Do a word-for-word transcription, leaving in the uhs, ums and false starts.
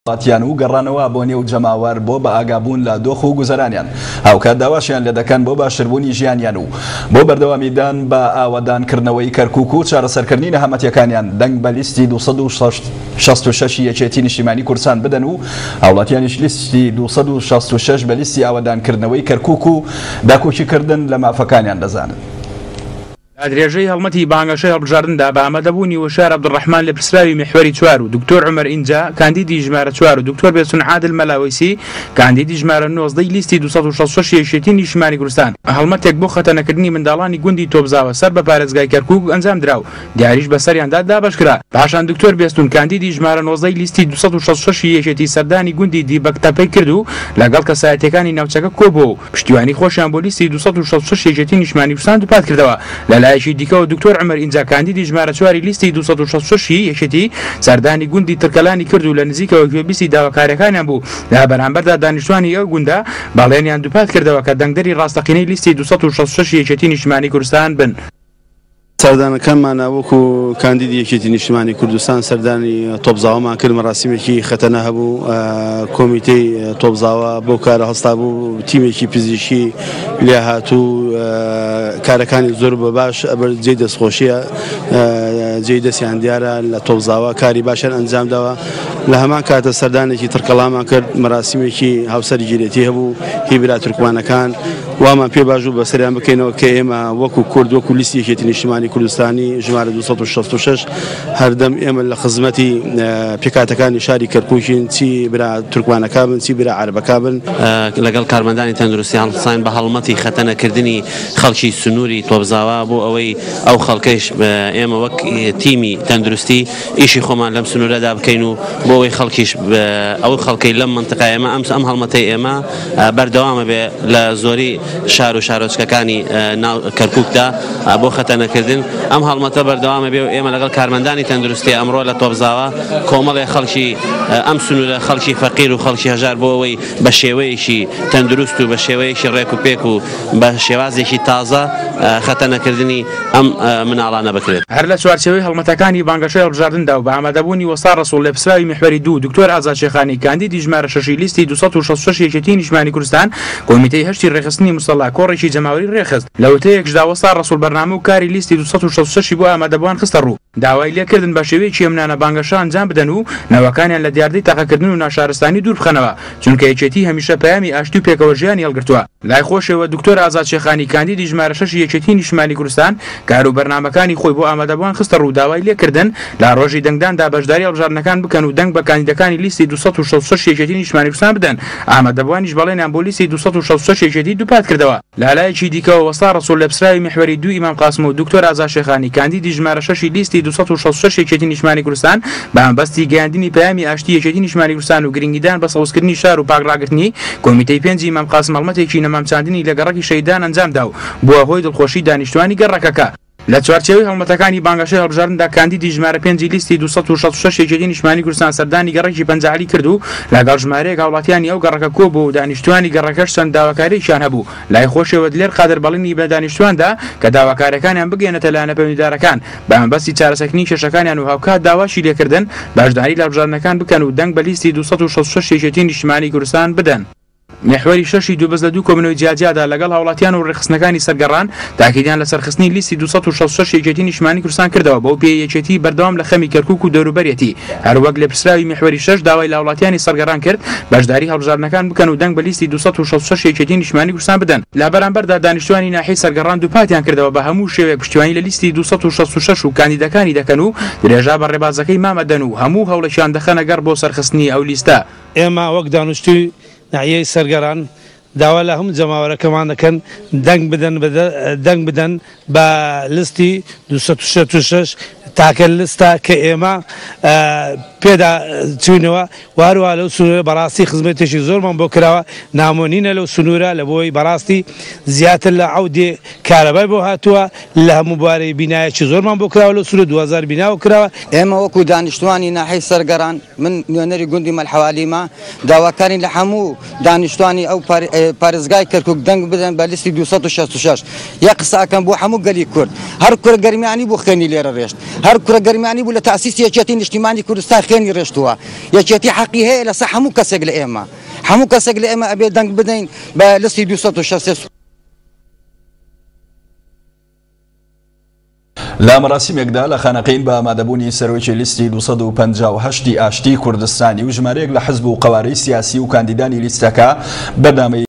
وڵاتیان و گەڕانەوە بۆ نێو جەماوەر بۆ بە ئاگابوون لە دۆخ و گوزەرانیان هاوکات داواشیان لێ دەکەن بۆ باشتربوونی ژیانیان و بۆ بەردەوامیدان بە ئاوەدانکردنەوەی کەرکووک و چارەسەرکردنی نەهامەتیەکانیان دەنگ بە لیستی دووسەد و شەست و شەش یەکێتی نیشتیمانی کوردستان بدەن و هاوڵاتیانیش لیستی دووسەد و شەست و شەش بە لیستی ئاوەدانکردنەوەی کەرکووک و داکۆکیکردن لە مافەکانیان دەزانن. درێژەی هەڵمەتی بانگەشەی هەڵبژاردندا بە ئامادەبوونی وەشار عەبدوڕەحمان لە پرسراوی میحوەری چوار و دکتۆر عومەر ئینجا کاندیدی ژمارە چوار و دکتۆر بێسون عادل مەلاوەیسی کاندیدی ژمارە نۆزدەی لیستی دووسەد و شەست و شەش یەکێتی نیشتیمانی کوردستان هەڵمەتێک بۆ خەتەنەکردنی منداڵانی گوندی تۆپزاوە سەر بە پارێزگای کەرکووک ئەنجام درا و دیاریش بەسەریاندا دابەشکرا. پاشان دکتۆر بێستون کاندیدی ژمارە نۆزدەی لیستی دووسەد و شەست و شەش یەکێتی سەردانی گوندی دیبەکتەپەی کرد و لەگەڵ کەسایەتیەکانی ناوچەکە کۆبووە و پشتیوانی خۆشیان بۆ لیستی دووسەد و شەست و شەش یەکێتی نیشتیمانی کوردستان دووپات کردەوە. لەلایەکی دیکەوە دکتۆر عومەر ئینجا کاندیدی ژمارە چواری لیستی دووسەد و شەست و شەش یەکێتی سەردانی گوندی ترکەلانی کرد و لە نزیکەوە گوێبیستی داواکاریەکانیان بوو. لە بەرامبەردا دانیشتوانی ئەو گوندە باڵێنیان دووپات کردەوە کە دەنگدەری ڕاستەقینەی لیستی دووسەد و شەست و شەش یەکێتی نیشتیمانی کوردستان بن. سەردانەکانمان وەکو کاندیدی یەکێتی نیشتیمانی کوردستان سەردانی تۆپزاوەمان کرد مەراسیمێکی خەتەنە هەبوو. کۆمیتەی تۆپزاوە بۆ کارە هەستا بوو، تیمێکی پزیشکی لێ هاتوو، کارەکانی زۆر بە باش جێی دەستخۆشیە جێی دەستیان دیارە لە تۆپزاوە کاری باشیان ئەنجامداوە. لە هەمان کاتە سەردانێکی ترکەڵامان کرد مەراسیمێکی هاوسەری گیرێتی هەبوو هیبرا تورکمانەکان وامان پێ باش و بەسەریان بکەینەوە کە ئێمە وەکو کورد وەکو لیستی یەکێتی نیشتیمانی کوردستانی ژمارە دووسەد و شەست و شەش هەردەم ئێمە لە خزمەتی پێکاتەکانی شاری کەرکووکین، چی برا تورکمانەکە بن چی برا عەرەبەکە بن. لەگەڵ کارمەندانی تەندروستی هەڵسان بە هەڵمەتی خەتەنەکردنی خەڵکی سنووری تۆپزاوە بۆ ئەوەی ئەو خەڵکەش ئێمە وەک تیمی تەندروستی ئیشی خۆمان لەم سنوورەدا بکەین و بۆ ئەوەی خەڵکیش ئەو خەڵکەی لەم منتقای ئێمە ئەم ئەم هەڵمەتەی ئێمە بەردەوامە بێ لە زۆری شار و شارۆچکەکانی کەرکووکدا بۆ خەتەنەکردن. ئەم هەڵمەتە بەردەوامە بێ و ئێمە لەگەڵ کارمەندانی تەندروستی ئەمڕۆ لە تۆپزاوە کۆمەڵی خەڵکی ئەم سنوورە خەڵکی فەقیر و خەڵکی هەژار بۆ ئەوەی بە شێوەیەکی تەندروست و بە شێوەیەکی ڕێک و پێک و بە شێوازێکی تازە خەتەنەکردنی ئەم مناڵانە بکرێت. هەر لە چوارچێوەی هەڵمەتەکانی بانگەشەی هەڵبژاردندا و بە ئامادەبوونی وەستا ڕەسوڵ لە پرسراوی میحوەری دوو دکتۆر ئازاد شێخانی کاندیدی ژمارە شەشی لیستی دووسەد و شەست و شەش یەکێتی نیشتیمانی کوردستان کۆمیتەی هەشتی ڕێخستنی موسەڵا کۆڕێکی جەماوەری ڕێخست. لە وتەیەکشدا وەستا ڕەسوڵ بەرنامە و کاری لیستی دووسەد و شەست و شەش بۆ ئامادەبووان خستە ڕوو. داوای لێکردن بە شێوەیەکی ئەمنانە بانگەشە ئەنجام بدەن و ناوەکانیان لە دیاردەی تاقەکردن و ناشارستانی دوور بخەنەوە، چونکە یەکێتی هەمیشە پەیامی ئاشتی و پێکەوە ژیانی هەڵگرتووە. لای خۆشەوە دکتۆر ئازاد شێخانی کاندیدی ژمارە شەش یەکێتی نیشتیمانی کوردستان کار و بەرنامەکانی خۆی بۆ ئامادەبووان خستە ڕوو. داوای لێکردن لە ڕۆژی دەنگداندا بەشداری هەڵبژاردنەکان بکەن و دەنگ بە کاندیدەکانی لیستی دووسەد و شەست و شەش یەکێتی نیشتیمانی کوردستان بدەن. ئامادەبووانیش بەڵێنیان بۆ لیستی دووسەد و شەست و شەش یەکێتی دووپات کردەوە. لەلایەکی دیکەوە وەستا ڕەسوڵ لە پرسراوی میحوەری دوو ئیمام قاسم و دکتۆر ئازاد شێخانی کاندیدی ژمارە شەشی لیستی دووسەد و شەست و شەش یەکێتی نیشتیمانی کوردستان بە هەمبەستی گەیاندنی پەیامی ئاشتی یەکێتی نیشتیمانی کوردستان و گرنگیدان بە سەوزکردنی شار و پاکڕاگرتنی کۆمیتەی پێنج ئیمام قاسم هەڵمەتێکی نەمامچاندنی لە گەڕەکی شەیدان ئەنجامدا و بووە هۆی دڵخۆشی دانیشتوانی گەڕەکەکە. لە چوارچێوەی هەڵمەتەکانی بانگەشەی هەڵبژاردندا کاندیدی ژمارە پێنج لیستی دووسەد و شەست و شەش یەکێتی نیشتیمانی کوردستان سەردانی گەڕێکی پەنجەعەلی کرد و لەگەڵ ژمارەیەک هاوڵاتیانی ئەو گەڕەکە کۆبوو و دانیشتوانی گەڕەکەش چەند داواکارییەکیان هەبوو. لای خۆشەوە دلێر قادر بەڵێنی بە دانیشتواندا کە داواکاریەکانیان بگەێنێتە لایەنە پەیوەندیدارەکان بە هەمبەستی چارەسەرکردنی کێشەکانیان و هاوکات داواشی لێکردن باشداری لە هەڵبژاردنەکان بکەن و دەنگ بە لیستی دووسەد و شەست و شەش یەکێتی نیشتیمانی کوردستان بدەن. محوەری شەشی دووبەز لە دوو کۆمنەوەی جیاجیادا لەگەڵ هاوڵاتیان و ڕێخستنەکانی سەرگەڕان تاکیدیان لە سەرخستنی لیستی دووسەد و شەست و شەش یەکێتی نیشتیمانی کوردستان کردەوە بۆ پێی یەکێتی بەردەوام لە خەمی کەرکووک و دەوروبەرێتی. هەروەک لە پرسراوی محوەری شەش داوای لە هاوڵاتیانی سەرگەڕان کرد بەشداری هەڵبژاردنەکان بکەن و دەنگ بە لیستی دووسەد و شەست و شەش یەکێتی نیشتیمانی کوردستان بدەن. لە بەرامبەردا دانیشتوانی ناحیەی سەرگەڕان دووپاتیان کردەوە بە هەموو شێوەیەک پشتیوانی لە لیستی دووسەد و شەست و شەش و کاندیدەکانی دەکەن و درێژا بە ڕێبازەکەی مامەدەن و هەموو هەوڵێکیان دەخەنە گەڕ بۆ سەرخستنی ئەو لیستە. ئێمە وەک دانیشتووی ناحیەی سەرگەڕان داوا لە هەموو جەماوەرەکەمان دەکەن دەنگ بدەن دەنگ بدەن بە لیستی دووسەد و شەست و شەش تاکە لستە کە ئێمە پێدا چوونەوە وارووا لەو سنوورە بەڕاستی خزمەتێکی زۆرمان بۆ کراوە نامۆنینە لەو سنوورە لە بۆی بەڕاستی زیاتر لە عەودێ کارەبای بۆ هاتووە لە هەموو بوارەی بینایەکی زۆرمان بۆ کراوە لەو سنوورە دوو هەزار بیناوە کراوە. ئێمە وەکو دانیشتوانی ناحیەی سەرگەڕان من نوێنەری گوندی مەلحەوالیمە داواکاری لە هەموو دانیشتوانی ئەو پارێزگای کەرکووک دەنگ بدەن بە لیستی دووسەد و شەست و شەش. یە قساکەم بۆ هەموو گەلی کورد هەر کورد گەرمیانی بۆ خێنی لێرە ڕێشت هەر کوڕە گەرمانی بوو لە تاسیس یەکێتی نیشتیمانی کوردستان خێنی ڕێشتووە یەکێتی حەقی هەیە لەسەر هەموو کەسێک لە ئێمە هەموو کەسێک لە ئێمە ئەبێ دەنگ بدەین بە لستی دووسەد و شەست. لا مەراسیمێکدا لە خانەقین بە ئامادەبوونی سەرۆکی لیستی دووسەد و پەنجا و هەشت ئاشتی کوردستانی و ژمارەیەک لە حزب و قەوارەی سیاسی و کاندیدانی لیستەکە بەردەمەی